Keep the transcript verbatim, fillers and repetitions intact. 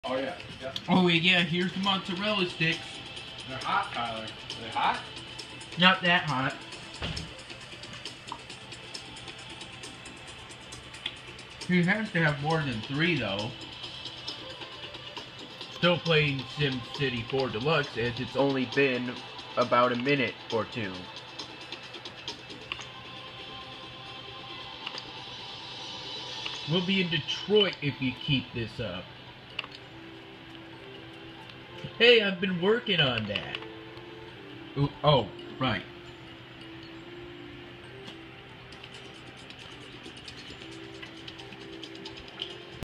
Oh yeah. Yep. Oh yeah, here's the mozzarella sticks. They're hot, Tyler. Are they hot? Not that hot. He has to have more than three though. Still playing SimCity four Deluxe as it's only been about a minute or two. We'll be in Detroit if you keep this up. Hey, I've been working on that. Ooh, oh, right.